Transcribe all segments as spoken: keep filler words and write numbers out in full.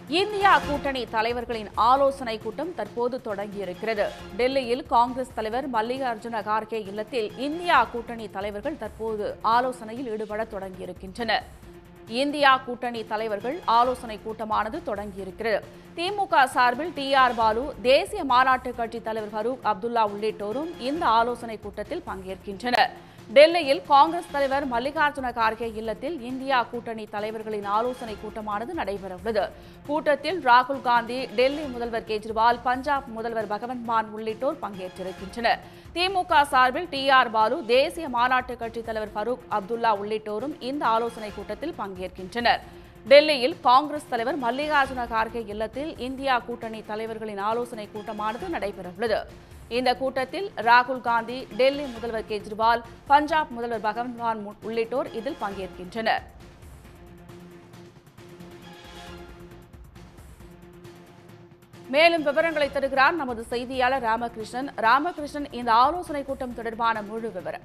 India கூட்டணி தலைவர்களின் ஆலோசனை கூட்டம் தற்போது தொடங்கியிருக்கிறது. டெல்லியில் காங்கிரஸ் தலைவர் மல்லிகார்ஜுன கார்கே இல்லத்தில் இந்தியா கூட்டணி தலைவர்கள் தற்போது ஆலோசனையில் ஈடுபட தொடங்கியிருக்கின்றனர். இந்தியா கூட்டணி தலைவர்கள் ஆலோசனை கூட்டமானது தொடங்கியிருக்கிறது. திமுக சார்பில் டி ஆர் பாலு, தேசிய மாநாட்டு கட்சி தலைவர் ஃபரூக் அப்துல்லா உள்ளிட்டோரும் இந்த ஆலோசனை கூட்டத்தில் பங்கேற்கின்றனர். டெல்லியில் காங்கிரஸ் தலைவர் மல்லிகார்ஜுன கார்கே இல்லத்தில் இந்தியா கூட்டணி தலைவர்களின் ஆலோசனை கூட்டமானது நடைபெறவுள்ளது. கூட்டத்தில் ராகுல் காந்தி, டெல்லி முதல்வர் கெஜ்ரிவால், பஞ்சாப் முதல்வர் பகவந்த் மான் உள்ளிட்டோர் பங்கேற்றிருக்கின்றனர். திமுக சார்பில் டி ஆர் பாலு, தேசிய மாநாட்டு கட்சி தலைவர் ஃபரூக் அப்துல்லா உள்ளிட்டோரும் இந்த ஆலோசனை கூட்டத்தில் பங்கேற்கின்றனர். டெல்லியில் காங்கிரஸ் தலைவர் மல்லிகார்ஜுன கார்கே இல்லத்தில் இந்தியா கூட்டணி தலைவர்களின் ஆலோசனை கூட்டமானது நடைபெறவுள்ளது. இந்த கூட்டத்தில் ராகுல் காந்தி, டெல்லி முதல்வர் கெஜ்ரிவால், பஞ்சாப் முதல்வர் பகவந்த் மான் உள்ளிட்டோர் இதில் பங்கேற்கின்றனர். மேலும் விவரங்களை தருகிறார் நமது செய்தியாளர் ராமகிருஷ்ணன். ராமகிருஷ்ணன், இந்த ஆலோசனை கூட்டம் தொடர்பான முழு விவரம்.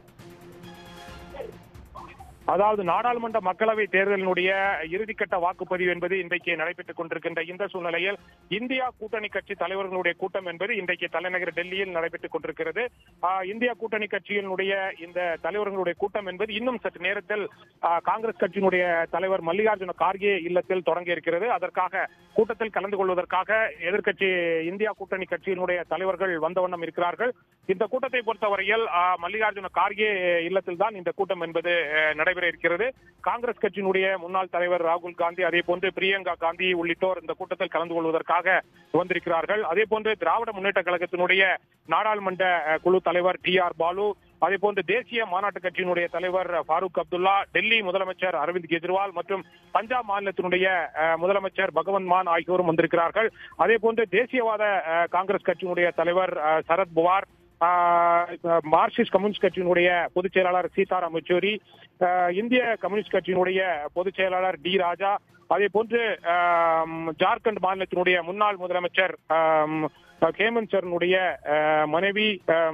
அதாவது நாடாளுமன்ற மக்களவை தேர்தலினுடைய இறுதிக்கட்ட வாக்குப்பதிவு என்பது இன்றைக்கு நடைபெற்றுக் கொண்டிருக்கின்ற இந்த சூழ்நிலையில் இந்தியா கூட்டணி கட்சி தலைவர்களுடைய கூட்டம் என்பது இன்றைக்கு தலைநகர் டெல்லியில் நடைபெற்றுக் கொண்டிருக்கிறது. இந்தியா கூட்டணி கட்சியினுடைய இந்த தலைவர்களுடைய கூட்டம் என்பது இன்னும் சற்று நேரத்தில் காங்கிரஸ் கட்சியினுடைய தலைவர் மல்லிகார்ஜுன கார்கே இல்லத்தில் தொடங்க இருக்கிறது. அதற்காக கூட்டத்தில் கலந்து கொள்வதற்காக எதிர்க்கட்சி இந்தியா கூட்டணி கட்சியினுடைய தலைவர்கள் வந்த வண்ணம் இருக்கிறார்கள். இந்த கூட்டத்தை பொறுத்தவரையில் மல்லிகார்ஜுன கார்கே இல்லத்தில் தான் இந்த கூட்டம் என்பது நடைபெற இருக்கிறது. காங்கிரஸ் கட்சியினுடைய முன்னாள் தலைவர் ராகுல் காந்தி, அதே போன்று பிரியங்கா காந்தி உள்ளிட்டோர் இந்த கூட்டத்தில் கலந்து கொள்வதற்காக வந்திருக்கிறார்கள். அதே போன்று திராவிட முன்னேற்ற கழகத்தினுடைய நாடாளுமன்ற குழு தலைவர் டி ஆர் பாலு, அதே போன்று தேசிய மாநாட்டு கட்சியினுடைய தலைவர் ஃபரூக் அப்துல்லா, டெல்லி முதலமைச்சர் அரவிந்த் கெஜ்ரிவால் மற்றும் பஞ்சாப் மாநிலத்தினுடைய முதலமைச்சர் பகவந்த் மான் ஆகியோரும் வந்திருக்கிறார்கள். அதே போன்று தேசியவாத காங்கிரஸ் கட்சியினுடைய தலைவர் சரத் பவார், மார்க்சிஸ்ட் கம்யூனிஸ்ட் கட்சியினுடைய பொதுச் செயலாளர் சீதாராம் யெச்சூரி, இந்திய கம்யூனிஸ்ட் கட்சியினுடைய பொதுச் செயலாளர் டி ராஜா, அதே போன்று ஜார்க்கண்ட் மாநிலத்தினுடைய முன்னாள் முதலமைச்சர் ஹேமந்த் சரனுடைய மனைவி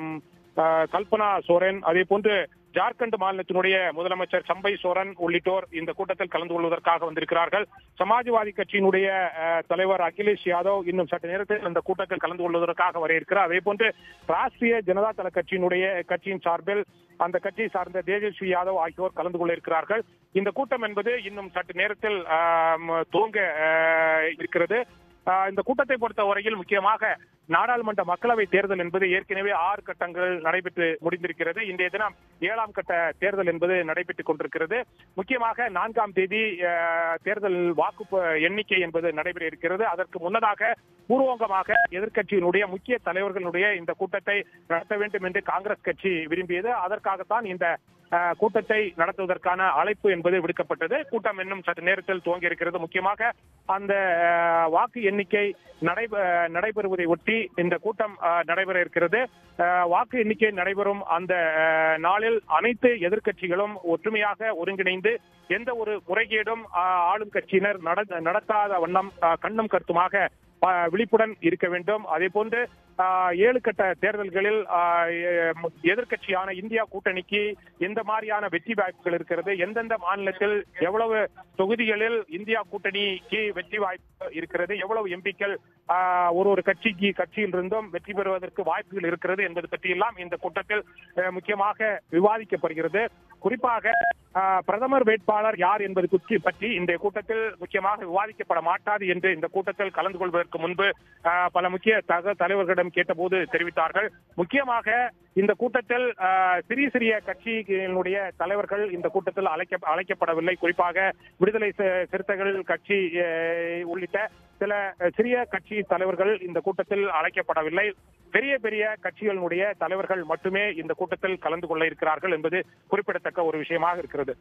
கல்பனா சோரன், அதே போன்று ஜார்க்கண்ட் மாநிலத்தினுடைய முதலமைச்சர் சம்பை சோரன் உள்ளிட்டோர் இந்த கூட்டத்தில் கலந்து கொள்வதற்காக வந்திருக்கிறார்கள். சமாஜ்வாதி கட்சியினுடைய தலைவர் அகிலேஷ் யாதவ் இன்னும் சற்று நேரத்தில் இந்த கூட்டத்தில் கலந்து கொள்வதற்காக வர இருக்கிறார். அதே போன்று ராஷ்டிரிய ஜனதா தள கட்சியினுடைய கட்சியின் சார்பில் அந்த கட்சியை சார்ந்த தேஜஸ்வி யாதவ் ஆகியோர் கலந்து கொள்ள இருக்கிறார்கள். இந்த கூட்டம் என்பது இன்னும் சற்று நேரத்தில் துவங்க இருக்கிறது. இந்த கூட்டத்தை பொறுத்த வரையில் முக்கியமாக நாடாளுமன்ற மக்களவை தேர்தல் என்பது ஏற்கனவே ஆறு கட்டங்கள் நடைபெற்று முடிந்திருக்கிறது. இன்றைய தினம் ஏழாம் கட்ட தேர்தல் என்பது நடைபெற்றுக் கொண்டிருக்கிறது. முக்கியமாக நான்காம் தேதி தேர்தல் வாக்கு எண்ணிக்கை என்பது நடைபெற இருக்கிறது. அதற்கு முன்னதாக பூர்வங்கமாக எதிர்க்கட்சியினுடைய முக்கிய தலைவர்களுடைய இந்த கூட்டத்தை நடத்த வேண்டும் என்று காங்கிரஸ் கட்சி விரும்பியது. அதற்காகத்தான் இந்த கூட்டத்தை நடத்துவதற்கான அழைப்பு என்பது விடுக்கப்பட்டது. கூட்டம் இன்னும் சற்று நேரத்தில் துவங்கி இருக்கிறது. முக்கியமாக அந்த வாக்கு எண்ணிக்கை நடைபெறுவதை ஒட்டி இந்த கூட்டம் நடைபெற இருக்கிறது. வாக்கு எண்ணிக்கை நடைபெறும் அந்த நாளில் அனைத்து எதிர்க்கட்சிகளும் ஒற்றுமையாக ஒருங்கிணைந்து எந்த ஒரு முறைகேடும் ஆளும் கட்சியினர் நடத்தாத வண்ணம் கண்ணும் கருத்துமாக விழிப்புடன் இருக்க வேண்டும். அதே போன்று ஏழு கட்ட தேர்தல்களில் எதிர்க்கட்சியான இந்தியா கூட்டணிக்கு எந்த மாதிரியான வெற்றி வாய்ப்புகள் இருக்கிறது, எந்தெந்த மாநிலத்தில் எவ்வளவு தொகுதிகளில் இந்தியா கூட்டணிக்கு வெற்றி வாய்ப்பு இருக்கிறது, எவ்வளவு எம்பிக்கள் ஒரு ஒரு கட்சிக்கு கட்சியில் இருந்தும் வெற்றி பெறுவதற்கு வாய்ப்புகள் இருக்கிறது என்பது பற்றியெல்லாம் இந்த கூட்டத்தில் முக்கியமாக விவாதிக்கப்படுகிறது. குறிப்பாக பிரதமர் வேட்பாளர் யார் என்பது பற்றி இந்த கூட்டத்தில் முக்கியமாக விவாதிக்கப்பட மாட்டாது என்று இந்த கூட்டத்தில் கலந்து கொள்வதற்கு முன்பு பல முக்கிய தலைவர்களிடம் கேட்டபோது தெரிவித்தார்கள். முக்கியமாக இந்த கூட்டத்தில் சிறிய சிறிய கட்சியினுடைய தலைவர்கள் இந்த கூட்டத்தில் அழைக்க அழைக்கப்படவில்லை. குறிப்பாக விடுதலை சிறுத்தைகள் கட்சி உள்ளிட்ட சில சிறிய கட்சி தலைவர்கள் இந்த கூட்டத்தில் அழைக்கப்படவில்லை. பெரிய பெரிய கட்சிகளுடைய தலைவர்கள் மட்டுமே இந்த கூட்டத்தில் கலந்து கொள்ள இருக்கிறார்கள் என்பது குறிப்பிடத்தக்க ஒரு விஷயமாக இருக்கிறது.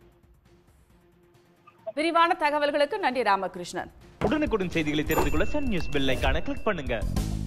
விரிவான தகவல்களுக்கு நன்றி ராமகிருஷ்ணன். உடனுக்குடன் செய்திகளை தெரிந்து கொள்ள சன் நியூஸ் பெல் ஐகானை கிளிக் பண்ணுங்க.